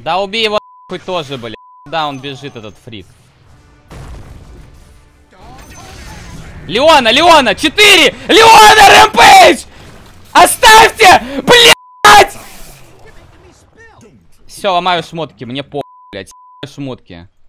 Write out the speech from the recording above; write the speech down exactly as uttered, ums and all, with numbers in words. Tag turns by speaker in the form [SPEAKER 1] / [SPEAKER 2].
[SPEAKER 1] Да убей его хоть тоже, блядь. Да, он бежит, этот фрик. Леона, Леона, четыре! Леона, Рэмпейдж! Оставьте! Блядь! Все, ломаю шмотки, мне по, блядь, шмотки.